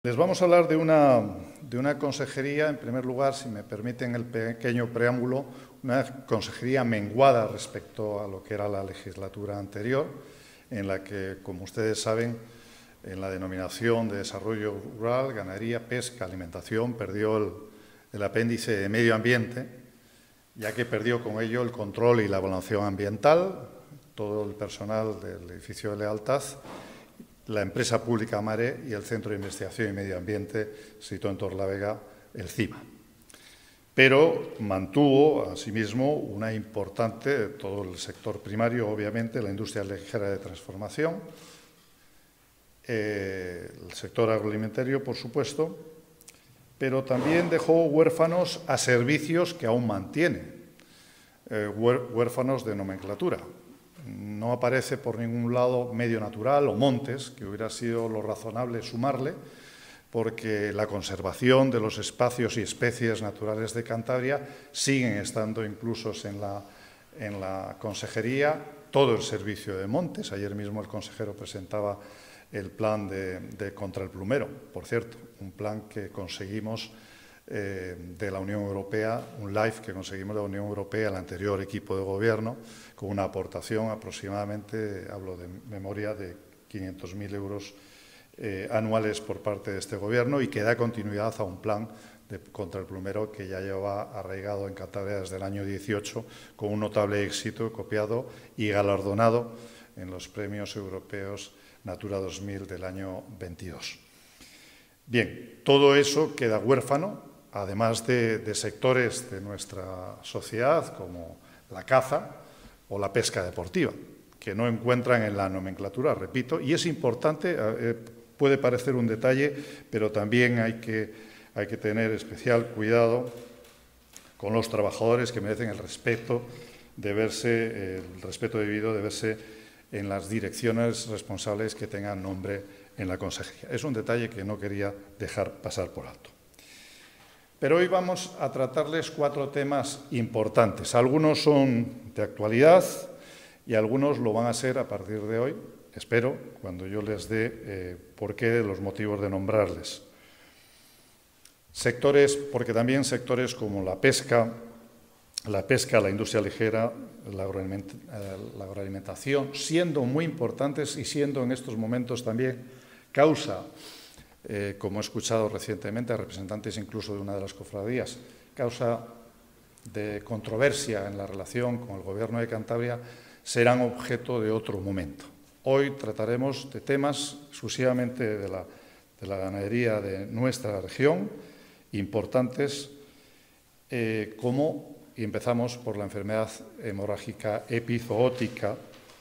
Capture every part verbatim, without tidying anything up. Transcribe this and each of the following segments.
Les vamos a hablar de una, de una consejería, en primer lugar, si me permiten el pequeño preámbulo, una consejería menguada respecto a lo que era la legislatura anterior, en la que, como ustedes saben, en la denominación de desarrollo rural, ganadería, pesca, alimentación, perdió el, el apéndice de medio ambiente, ya que perdió con ello el control y la evaluación ambiental, todo el personal del edificio de lealtad, la empresa pública Mare y el Centro de Investigación y Medio Ambiente, situado en Torlavega, el CIMA. Pero mantuvo, asimismo, una importante, todo el sector primario, obviamente, la industria ligera de transformación, eh, el sector agroalimentario, por supuesto, pero también dejó huérfanos a servicios que aún mantiene, eh, huérfanos de nomenclatura. No aparece por ningún lado Medio Natural o Montes, que hubiera sido lo razonable sumarle, porque la conservación de los espacios y especies naturales de Cantabria siguen estando inclusos en la, en la consejería, todo el servicio de montes. Ayer mismo el consejero presentaba el plan de, de contra el plumero, por cierto, un plan que conseguimos eh, de la Unión Europea, un LIFE que conseguimos de la Unión Europea, el anterior equipo de gobierno, con una aportación aproximadamente, hablo de memoria, de quinientos mil euros eh, anuales por parte de este gobierno y que da continuidad a un plan de, contra el plumero que ya lleva arraigado en Cantabria desde el año dieciocho con un notable éxito, copiado y galardonado en los premios europeos Natura dos mil del año veintidós. Bien, todo eso queda huérfano, además de, de sectores de nuestra sociedad como la caza o la pesca deportiva, que no encuentran en la nomenclatura, repito, y es importante, eh, puede parecer un detalle, pero también hay que, hay que tener especial cuidado con los trabajadores que merecen el respeto de verse, eh, el respeto debido de verse en las direcciones responsables que tengan nombre en la consejería. Es un detalle que no quería dejar pasar por alto. Pero hoy vamos a tratarles cuatro temas importantes. Algunos son de actualidad y algunos lo van a ser a partir de hoy, espero, cuando yo les dé eh, por qué, los motivos de nombrarles. Sectores, porque también sectores como la pesca, la pesca, la industria ligera, la agroalimentación, siendo muy importantes y siendo en estos momentos también causa, eh, como he escuchado recientemente a representantes incluso de una de las cofradías, causa de controversia en la relación con el Gobierno de Cantabria, serán objeto de otro momento. Hoy trataremos de temas exclusivamente de la, de la ganadería de nuestra región, importantes eh, como, y empezamos por la enfermedad hemorrágica epizootica,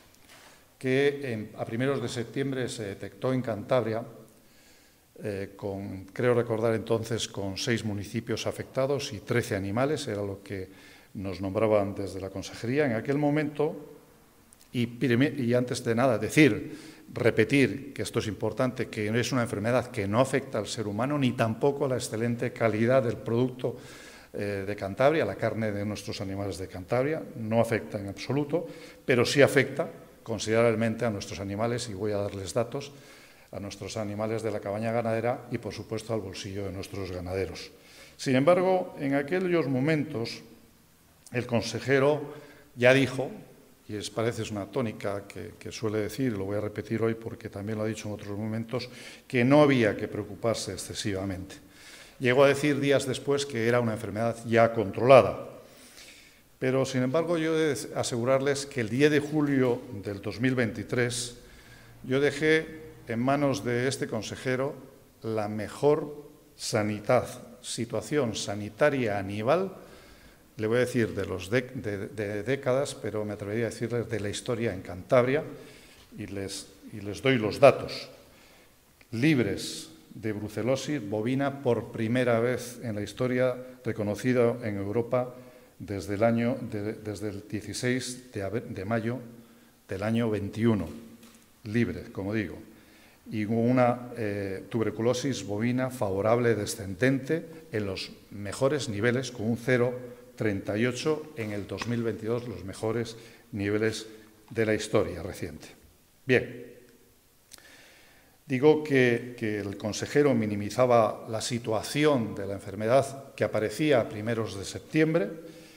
que en, a primeros de septiembre se detectó en Cantabria, eh, con, creo recordar entonces, con seis municipios afectados y trece animales, era lo que nos nombraban desde la consejería en aquel momento. Y, y antes de nada, decir, repetir que esto es importante, que es una enfermedad que no afecta al ser humano ni tampoco a la excelente calidad del producto eh, de Cantabria, la carne de nuestros animales de Cantabria, no afecta en absoluto, pero sí afecta considerablemente a nuestros animales, y voy a darles datos, a nuestros animales de la cabaña ganadera y, por supuesto, al bolsillo de nuestros ganaderos. Sin embargo, en aquellos momentos, el consejero ya dijo, y es, parece es una tónica que, que suele decir, lo voy a repetir hoy porque también lo ha dicho en otros momentos, que no había que preocuparse excesivamente. Llegó a decir días después que era una enfermedad ya controlada. Pero, sin embargo, yo he de asegurarles que el diez de julio del dos mil veintitrés yo dejé en manos de este consejero la mejor sanidad, situación sanitaria animal, le voy a decir de, los de, de, de décadas, pero me atrevería a decirles de la historia en Cantabria, y les, y les doy los datos. Libres de brucelosis bovina por primera vez en la historia, reconocida en Europa desde el, año, de, desde el dieciséis de mayo del año veintiuno, libre, como digo, y una eh, tuberculosis bovina favorable descendente en los mejores niveles, con un cero coma treinta y ocho en el dos mil veintidós, los mejores niveles de la historia reciente. Bien, Digo que, que el consejero minimizaba la situación de la enfermedad que aparecía a primeros de septiembre.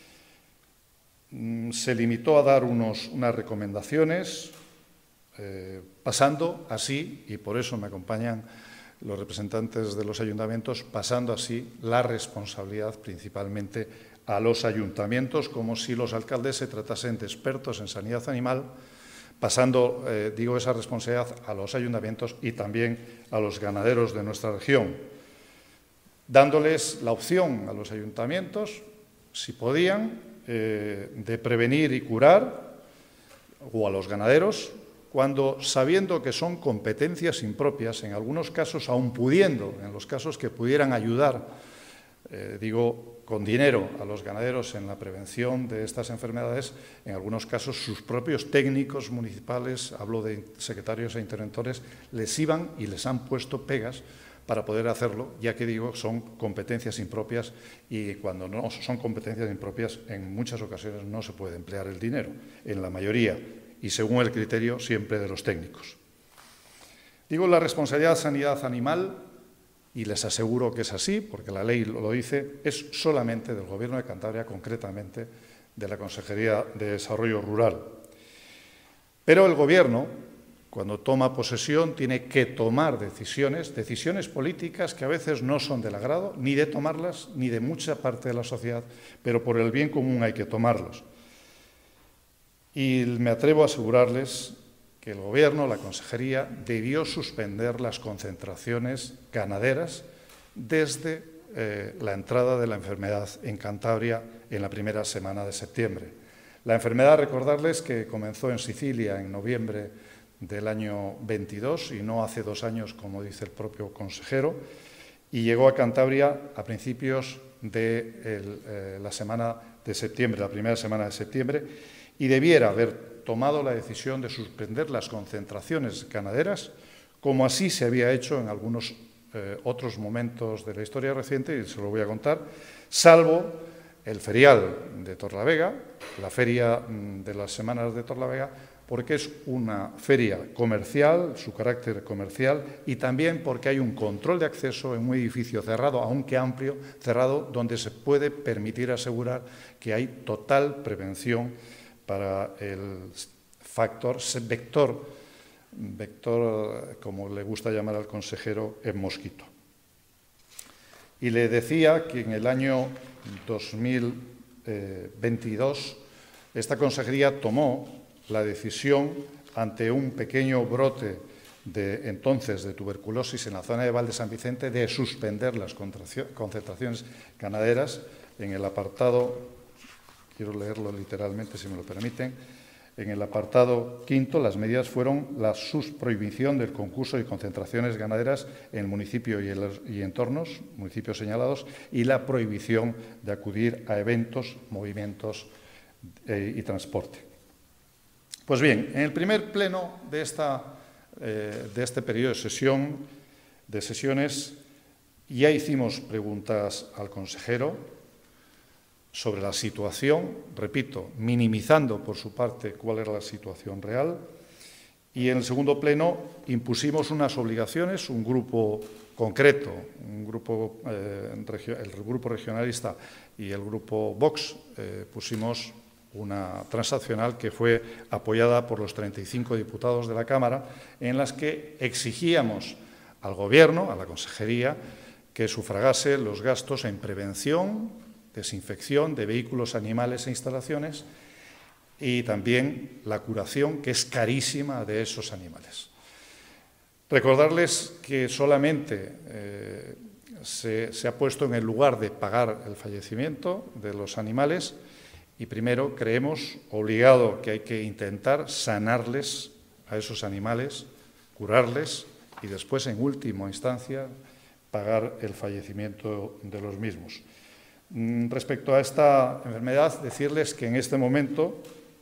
Se limitó a dar unos, unas recomendaciones, eh, pasando así, y por eso me acompañan los representantes de los ayuntamientos, pasando así la responsabilidad principalmente a los ayuntamientos, como si los alcaldes se tratasen de expertos en sanidad animal, pasando, eh, digo, esa responsabilidad a los ayuntamientos y también a los ganaderos de nuestra región, dándoles la opción a los ayuntamientos, si podían, eh, de prevenir y curar, o a los ganaderos, cuando, sabiendo que son competencias impropias, en algunos casos aún pudiendo, en los casos que pudieran ayudar, eh, digo, con dinero a los ganaderos en la prevención de estas enfermedades, en algunos casos sus propios técnicos municipales, hablo de secretarios e interventores, les iban y les han puesto pegas para poder hacerlo, ya que digo, son competencias impropias y cuando no son competencias impropias, en muchas ocasiones no se puede emplear el dinero, en la mayoría, y según el criterio siempre de los técnicos. Digo, la responsabilidad de sanidad animal, y les aseguro que es así, porque la ley lo dice, es solamente del Gobierno de Cantabria, concretamente de la Consejería de Desarrollo Rural. Pero el Gobierno, cuando toma posesión, tiene que tomar decisiones, decisiones políticas que a veces no son del agrado, ni de tomarlas, ni de mucha parte de la sociedad, pero por el bien común hay que tomarlos. Y me atrevo a asegurarles que el Gobierno, la Consejería, debió suspender las concentraciones ganaderas desde eh, la entrada de la enfermedad en Cantabria en la primera semana de septiembre. La enfermedad, recordarles que comenzó en Sicilia en noviembre del año veintidós y no hace dos años, como dice el propio consejero, y llegó a Cantabria a principios de el, eh, la semana de septiembre, la primera semana de septiembre, y debiera haber tomado la decisión de suspender las concentraciones ganaderas, como así se había hecho en algunos eh, otros momentos de la historia reciente, y se lo voy a contar, salvo el ferial de Torlavega, la feria de las semanas de Torlavega, porque es una feria comercial, su carácter comercial, y también porque hay un control de acceso en un edificio cerrado, aunque amplio, cerrado, donde se puede permitir asegurar que hay total prevención para el factor, vector, vector, como le gusta llamar al consejero, en mosquito. Y le decía que en el año dos mil veintidós esta consejería tomó la decisión, ante un pequeño brote de entonces de tuberculosis en la zona de Val de San Vicente, de suspender las concentraciones ganaderas en el apartado. Quiero leerlo literalmente, si me lo permiten. En el apartado quinto, las medidas fueron la susprohibición del concurso y concentraciones ganaderas en el municipio y, el, y entornos, municipios señalados, y la prohibición de acudir a eventos, movimientos eh, y transporte. Pues bien, en el primer pleno de, esta, eh, de este periodo de sesión, de sesiones, ya hicimos preguntas al consejero sobre la situación, repito, minimizando por su parte cuál era la situación real, y en el segundo pleno impusimos unas obligaciones, un grupo concreto, un grupo, eh, el grupo regionalista y el grupo Vox, eh, pusimos una transaccional que fue apoyada por los treinta y cinco diputados de la Cámara, en las que exigíamos al Gobierno, a la Consejería, que sufragase los gastos en prevención, desinfección de vehículos, animales e instalaciones, y también la curación, que es carísima, de esos animales. Recordarles que solamente eh, se, se ha puesto en el lugar de pagar el fallecimiento de los animales, y primero creemos obligado que hay que intentar sanarles a esos animales, curarles y después, en última instancia, pagar el fallecimiento de los mismos. Respecto a esta enfermedad, decirles que en este momento,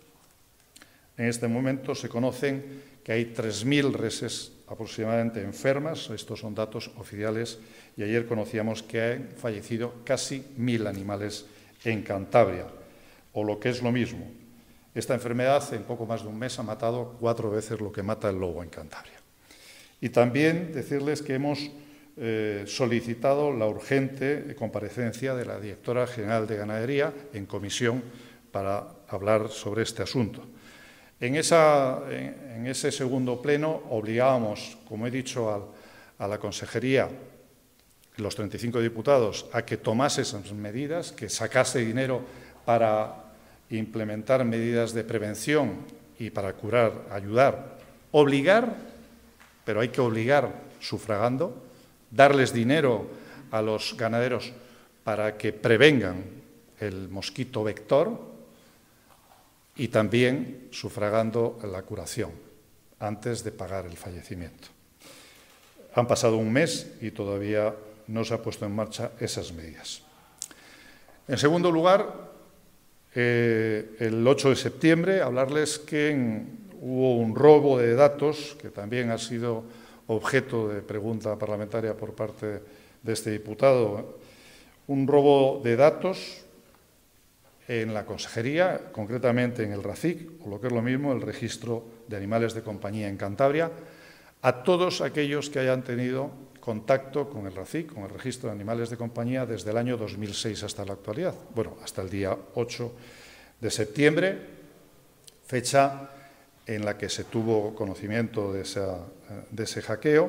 en este momento se conocen que hay tres mil reses aproximadamente enfermas, estos son datos oficiales, y ayer conocíamos que han fallecido casi mil animales en Cantabria, o lo que es lo mismo. Esta enfermedad en poco más de un mes ha matado cuatro veces lo que mata el lobo en Cantabria. Y también decirles que hemos eh, solicitado la urgente comparecencia de la directora general de Ganadería en comisión para hablar sobre este asunto. En, esa, en, en ese segundo pleno obligábamos, como he dicho, al, a la Consejería, los treinta y cinco diputados, a que tomase esas medidas, que sacase dinero para implementar medidas de prevención y para curar, ayudar, obligar, pero hay que obligar sufragando, darles dinero a los ganaderos para que prevengan el mosquito vector y también sufragando la curación antes de pagar el fallecimiento. Han pasado un mes y todavía no se han puesto en marcha esas medidas. En segundo lugar, eh, el ocho de septiembre, hablarles que en, hubo un robo de datos, que también ha sido objeto de pregunta parlamentaria por parte de este diputado, un robo de datos en la Consejería, concretamente en el RACIC, o lo que es lo mismo, el Registro de Animales de Compañía en Cantabria, a todos aquellos que hayan tenido contacto con el RACIC, con el Registro de Animales de Compañía, desde el año dos mil seis hasta la actualidad, bueno, hasta el día ocho de septiembre, fecha en la que se tuvo conocimiento de, esa, de ese hackeo,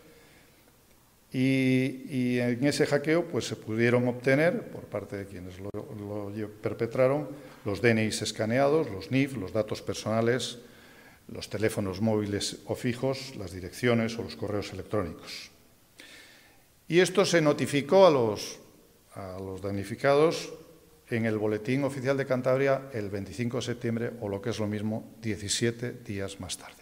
y, y en ese hackeo pues, se pudieron obtener, por parte de quienes lo, lo perpetraron, los D N Is escaneados, los N I F, los datos personales, los teléfonos móviles o fijos, las direcciones o los correos electrónicos. Y esto se notificó a los, a los damnificados en el Boletín Oficial de Cantabria el veinticinco de septiembre, o lo que es lo mismo, diecisiete días más tarde.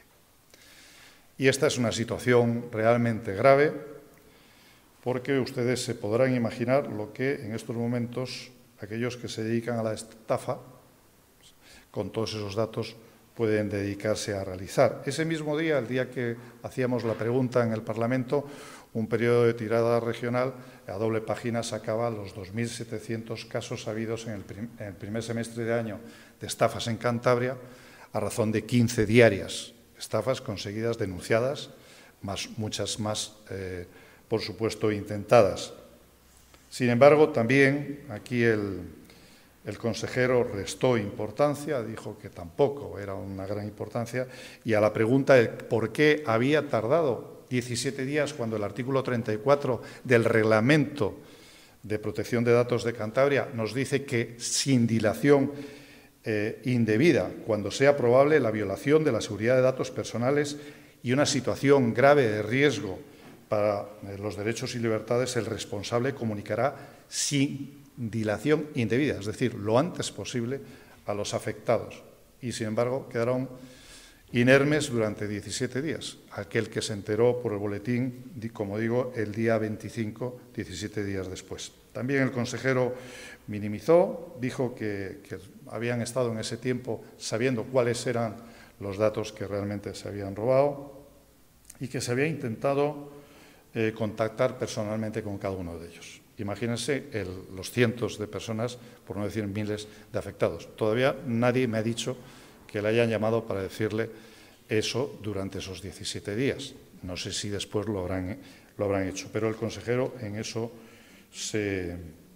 Y esta es una situación realmente grave, porque ustedes se podrán imaginar lo que en estos momentos aquellos que se dedican a la estafa, con todos esos datos, pueden dedicarse a realizar. Ese mismo día, el día que hacíamos la pregunta en el Parlamento, un periodo de tirada regional a doble página sacaba los dos mil setecientos casos habidos en el, prim en el primer semestre de año de estafas en Cantabria, a razón de quince diarias, estafas conseguidas, denunciadas, más, muchas más, eh, por supuesto, intentadas. Sin embargo, también aquí el, el consejero restó importancia, dijo que tampoco era una gran importancia, y a la pregunta de por qué había tardado diecisiete días cuando el artículo treinta y cuatro del Reglamento de Protección de Datos de Cantabria nos dice que sin dilación eh, indebida, cuando sea probable la violación de la seguridad de datos personales y una situación grave de riesgo para eh, los derechos y libertades, el responsable comunicará sin dilación indebida, es decir, lo antes posible a los afectados. Y, sin embargo, quedaron inermes durante diecisiete días. Aquel que se enteró por el boletín, como digo, el día veinticinco, diecisiete días después. También el consejero minimizó, dijo que, que habían estado en ese tiempo sabiendo cuáles eran los datos que realmente se habían robado y que se había intentado eh, contactar personalmente con cada uno de ellos. Imagínense el, los cientos de personas, por no decir miles, de afectados. Todavía nadie me ha dicho que le hayan llamado para decirle eso durante esos diecisiete días. No sé si después lo habrán, lo habrán hecho, pero el consejero en eso se,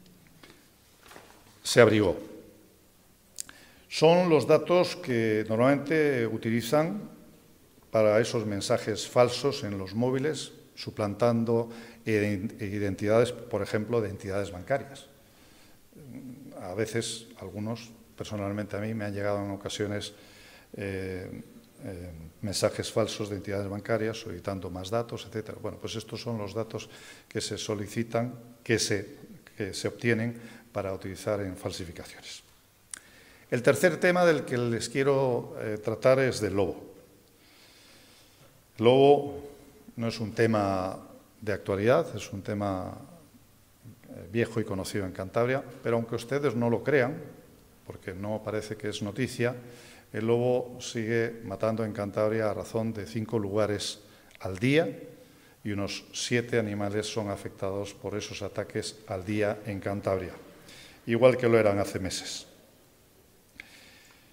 se abrigó. Son los datos que normalmente utilizan para esos mensajes falsos en los móviles, suplantando identidades, por ejemplo, de entidades bancarias. A veces, algunos, personalmente a mí, me han llegado en ocasiones eh, eh, mensajes falsos de entidades bancarias solicitando más datos, etcétera. Bueno, pues estos son los datos que se solicitan, que se, que se obtienen para utilizar en falsificaciones. El tercer tema del que les quiero eh, tratar es del lobo. El lobo no es un tema de actualidad, es un tema eh, viejo y conocido en Cantabria, pero aunque ustedes no lo crean, porque no parece que es noticia, el lobo sigue matando en Cantabria a razón de cinco lugares al día y unos siete animales son afectados por esos ataques al día en Cantabria, igual que lo eran hace meses.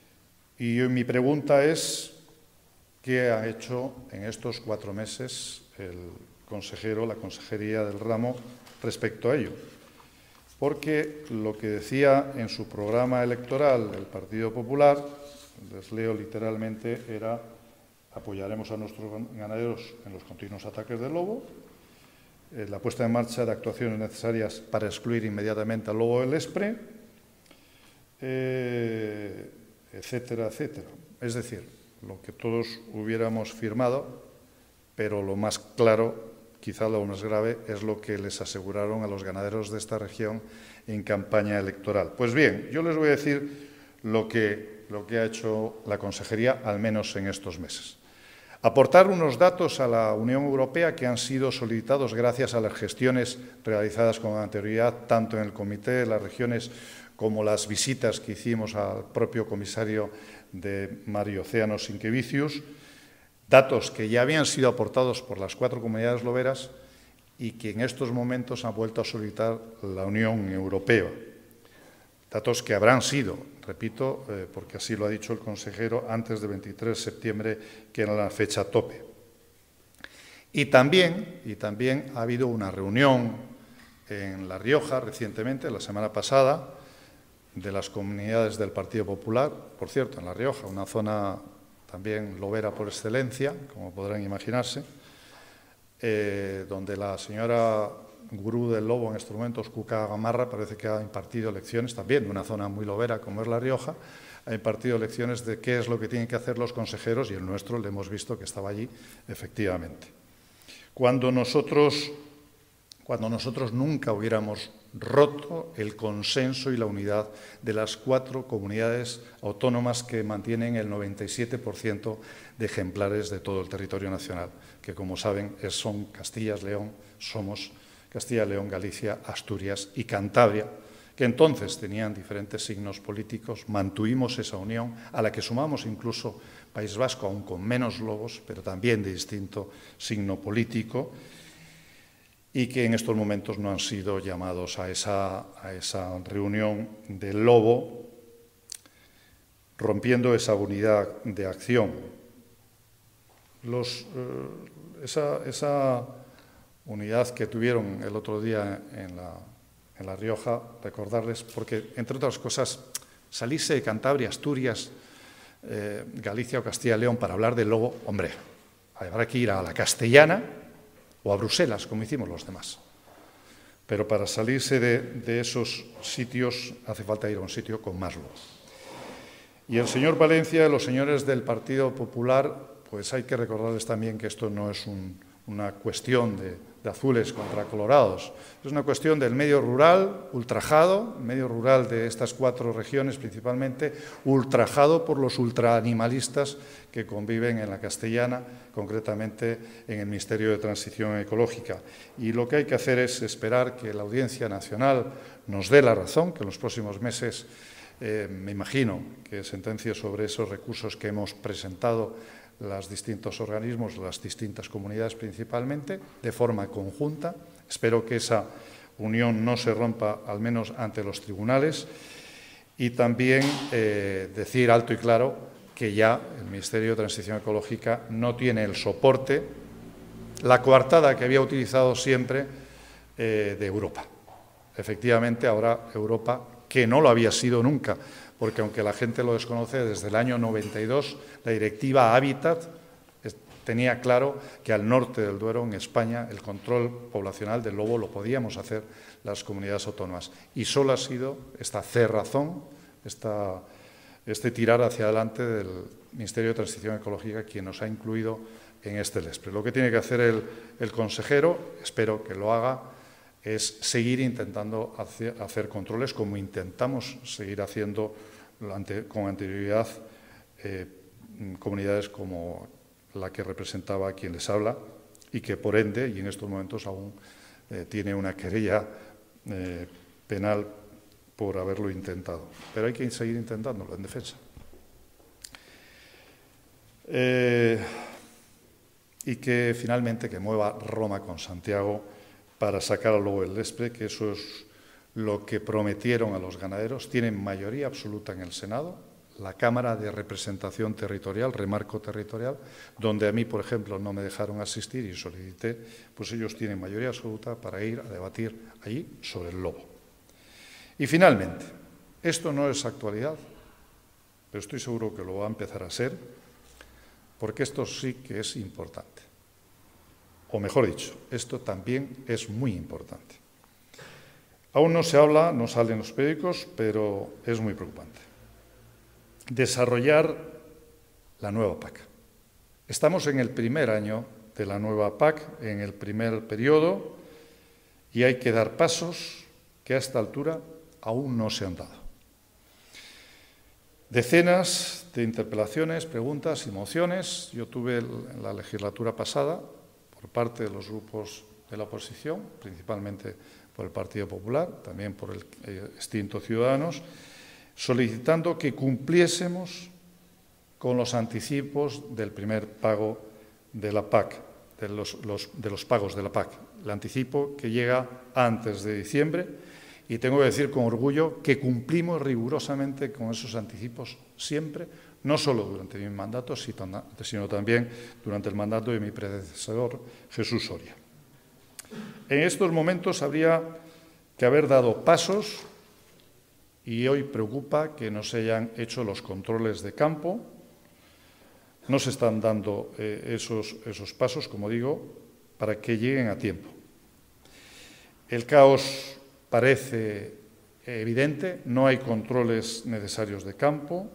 Y mi pregunta es, ¿qué ha hecho en estos cuatro meses el consejero, la consejería del ramo respecto a ello. Porque lo que decía en su programa electoral el Partido Popular, les leo literalmente, era: apoyaremos a nuestros ganaderos en los continuos ataques del lobo, eh, la puesta en marcha de actuaciones necesarias para excluir inmediatamente al lobo del Espre, eh, etcétera, etcétera. Es decir, lo que todos hubiéramos firmado, pero lo más claro, quizá lo más grave, es lo que les aseguraron a los ganaderos de esta región en campaña electoral. Pues bien, yo les voy a decir lo que, lo que ha hecho la Consejería, al menos en estos meses. Aportar unos datos a la Unión Europea que han sido solicitados gracias a las gestiones realizadas con anterioridad, tanto en el Comité de las Regiones como las visitas que hicimos al propio comisario de Mar y Océano, Sinquevicius, datos que ya habían sido aportados por las cuatro comunidades loberas y que en estos momentos ha vuelto a solicitar la Unión Europea. Datos que habrán sido, repito, eh, porque así lo ha dicho el consejero, antes del veintitrés de septiembre, que era la fecha tope. Y también, y también ha habido una reunión en La Rioja recientemente, la semana pasada, de las comunidades del Partido Popular, por cierto, en La Rioja, una zona también lobera por excelencia, como podrán imaginarse, eh, donde la señora gurú del lobo en estos momentos, Cuca Gamarra, parece que ha impartido lecciones también de una zona muy lobera como es La Rioja, ha impartido lecciones de qué es lo que tienen que hacer los consejeros, y el nuestro le hemos visto que estaba allí, efectivamente. Cuando nosotros, cuando nosotros nunca hubiéramos roto el consenso y la unidad de las cuatro comunidades autónomas que mantienen el noventa y siete por ciento de ejemplares de todo el territorio nacional, que, como saben, son Castilla, León, somos Castilla, León, Galicia, Asturias y Cantabria, que entonces tenían diferentes signos políticos. Mantuvimos esa unión, a la que sumamos incluso País Vasco, aún con menos lobos, pero también de distinto signo político, y que en estos momentos no han sido llamados a esa, a esa reunión del lobo, rompiendo esa unidad de acción. Los, eh, esa, esa unidad que tuvieron el otro día en la, en La Rioja, recordarles, porque, entre otras cosas, salirse de Cantabria, Asturias, eh, Galicia o Castilla y León para hablar del lobo, hombre, habrá que ir a la Castellana o a Bruselas, como hicimos los demás. Pero para salirse de, de esos sitios hace falta ir a un sitio con más lobo. Y el señor Valencia y los señores del Partido Popular, pues hay que recordarles también que esto no es un, una cuestión de, de azules contra colorados, es una cuestión del medio rural ultrajado, medio rural de estas cuatro regiones principalmente, ultrajado por los ultraanimalistas que conviven en la Castellana, concretamente en el Ministerio de Transición Ecológica. Y lo que hay que hacer es esperar que la Audiencia Nacional nos dé la razón, que en los próximos meses, eh, me imagino, que sentencie sobre esos recursos que hemos presentado los distintos organismos, las distintas comunidades principalmente, de forma conjunta. Espero que esa unión no se rompa, al menos ante los tribunales, y también eh, decir alto y claro que ya el Ministerio de Transición Ecológica no tiene el soporte, la coartada que había utilizado siempre eh, de Europa. Efectivamente, ahora Europa, que no lo había sido nunca, porque aunque la gente lo desconoce, desde el año noventa y dos la Directiva Hábitat tenía claro que al norte del Duero, en España, el control poblacional del lobo lo podíamos hacer las comunidades autónomas. Y solo ha sido esta cerrazón, esta, este tirar hacia adelante del Ministerio de Transición Ecológica quien nos ha incluido en este LESPRE. Lo que tiene que hacer el, el consejero, espero que lo haga, es seguir intentando hacer, hacer controles como intentamos seguir haciendo ante, con anterioridad eh, comunidades como la que representaba quien les habla y que por ende, y en estos momentos aún eh, tiene una querella eh, penal por haberlo intentado. Pero hay que seguir intentándolo en defensa. Eh, y que finalmente que mueva Roma con Santiago para sacar al lobo del Lespre, que eso es lo que prometieron a los ganaderos. Tienen mayoría absoluta en el Senado, la Cámara de Representación Territorial, Remarco Territorial, donde a mí, por ejemplo, no me dejaron asistir y solicité, pues ellos tienen mayoría absoluta para ir a debatir allí sobre el lobo. Y finalmente, esto no es actualidad, pero estoy seguro que lo va a empezar a ser, porque esto sí que es importante. O mejor dicho, esto también es muy importante. Aún no se habla, no sale en los periódicos, pero es muy preocupante. Desarrollar la nueva P A C. Estamos en el primer año de la nueva P A C, en el primer periodo, y hay que dar pasos que a esta altura aún no se han dado. Decenas de interpelaciones, preguntas y mociones yo tuve en la legislatura pasada por parte de los grupos de la oposición, principalmente por el Partido Popular, también por el extinto Ciudadanos, solicitando que cumpliésemos con los anticipos del primer pago de la P A C, de los, los, de los pagos de la P A C. El anticipo que llega antes de diciembre, y tengo que decir con orgullo que cumplimos rigurosamente con esos anticipos siempre, no solo durante mi mandato, sino también durante el mandato de mi predecesor, Jesús Soria. En estos momentos habría que haber dado pasos y hoy preocupa que no se hayan hecho los controles de campo. No se están dando eh, esos, esos pasos, como digo, para que lleguen a tiempo. El caos parece evidente, no hay controles necesarios de campo.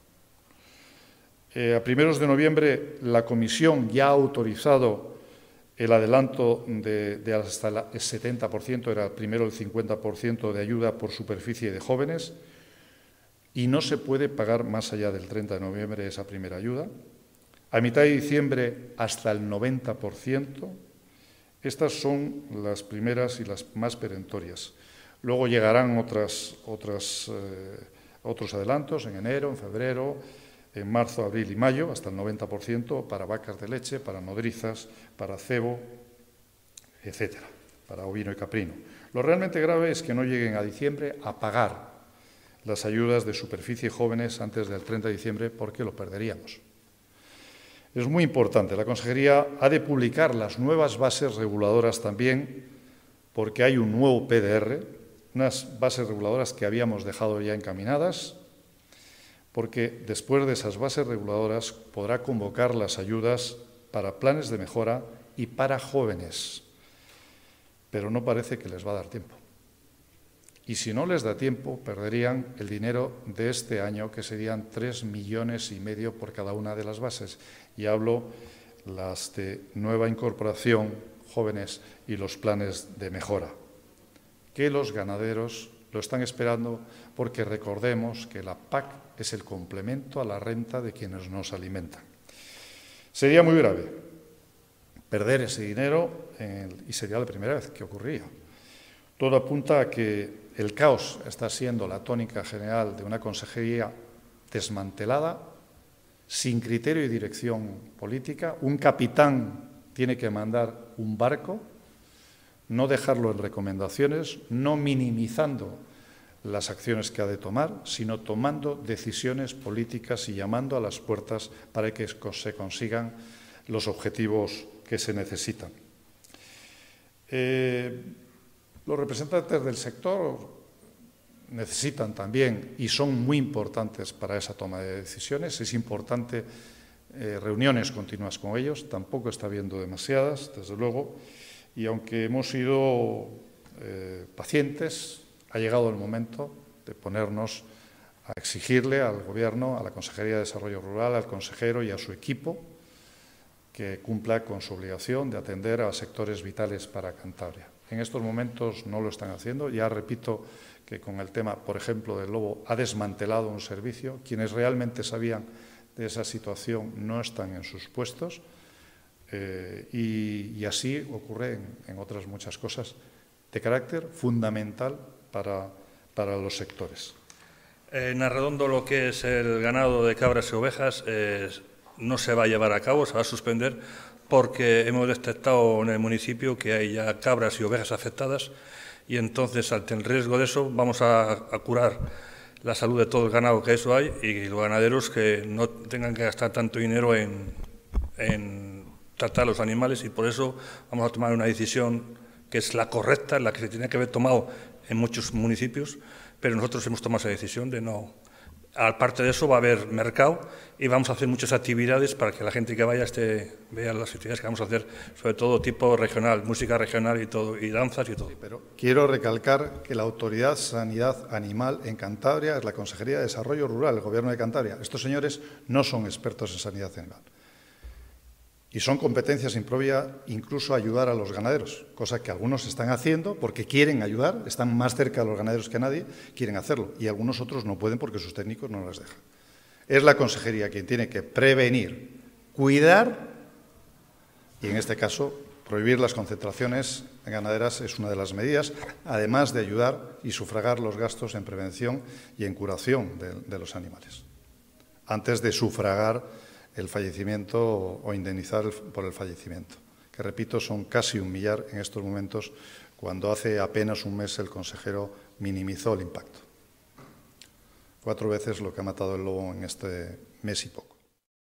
Eh, a primeros de noviembre la Comisión ya ha autorizado el adelanto de, de hasta el setenta por ciento, era primero el cincuenta por ciento de ayuda por superficie de jóvenes, y no se puede pagar más allá del treinta de noviembre esa primera ayuda. A mitad de diciembre hasta el noventa por ciento. Estas son las primeras y las más perentorias. Luego llegarán otras, otras, eh, otros adelantos en enero, en febrero, en marzo, abril y mayo, hasta el noventa por ciento para vacas de leche, para nodrizas, para cebo, etcétera, para ovino y caprino. Lo realmente grave es que no lleguen a diciembre a pagar las ayudas de superficie jóvenes antes del treinta de diciembre, porque lo perderíamos. Es muy importante. La Consejería ha de publicar las nuevas bases reguladoras también, porque hay un nuevo P D R, unas bases reguladoras que habíamos dejado ya encaminadas, porque después de esas bases reguladoras podrá convocar las ayudas para planes de mejora y para jóvenes, pero no parece que les va a dar tiempo. Y si no les da tiempo, perderían el dinero de este año, que serían tres millones y medio por cada una de las bases. Y hablo las de nueva incorporación, jóvenes y los planes de mejora, que los ganaderos lo están esperando, porque recordemos que la P A C es el complemento a la renta de quienes nos alimentan. Sería muy grave perder ese dinero en el, y sería la primera vez que ocurría. Todo apunta a que el caos está siendo la tónica general de una consejería desmantelada, sin criterio y dirección política. Un capitán tiene que mandar un barco, no dejarlo en recomendaciones, no minimizando las acciones que ha de tomar, sino tomando decisiones políticas y llamando a las puertas para que se consigan los objetivos que se necesitan. Eh, los representantes del sector necesitan también, y son muy importantes para esa toma de decisiones, es importante eh, reuniones continuas con ellos, tampoco está habiendo demasiadas, desde luego, y aunque hemos sido eh, pacientes, ha llegado el momento de ponernos a exigirle al Gobierno, a la Consejería de Desarrollo Rural, al consejero y a su equipo, que cumpla con su obligación de atender a sectores vitales para Cantabria. En estos momentos no lo están haciendo. Ya repito que con el tema, por ejemplo, del lobo, ha desmantelado un servicio. Quienes realmente sabían de esa situación no están en sus puestos. Eh, y, y así ocurre en, en otras muchas cosas de carácter fundamental para, para los sectores. En Arredondo, lo que es el ganado de cabras y ovejas eh, no se va a llevar a cabo, se va a suspender, porque hemos detectado en el municipio que hay ya cabras y ovejas afectadas, y entonces, ante el riesgo de eso, vamos a, a curar la salud de todo el ganado que eso hay y los ganaderos que no tengan que gastar tanto dinero en, en tratar a los animales, y por eso vamos a tomar una decisión que es la correcta, la que se tenía que haber tomado en muchos municipios, pero nosotros hemos tomado esa decisión de no. Aparte de eso va a haber mercado y vamos a hacer muchas actividades para que la gente que vaya esté, vea las actividades que vamos a hacer, sobre todo tipo regional, música regional y todo, y danzas y todo. Sí, pero quiero recalcar que la Autoridad Sanidad Animal en Cantabria es la Consejería de Desarrollo Rural, el Gobierno de Cantabria. Estos señores no son expertos en sanidad animal. Y son competencias impropia incluso ayudar a los ganaderos, cosa que algunos están haciendo porque quieren ayudar, están más cerca de los ganaderos que nadie, quieren hacerlo, y algunos otros no pueden porque sus técnicos no les dejan. Es la consejería quien tiene que prevenir, cuidar, y en este caso prohibir las concentraciones ganaderas es una de las medidas, además de ayudar y sufragar los gastos en prevención y en curación de, de los animales, antes de sufragar el fallecimiento o indemnizar por el fallecimiento, que repito son casi un millar en estos momentos, cuando hace apenas un mes el consejero minimizó el impacto. Cuatro veces lo que ha matado el lobo en este mes y poco.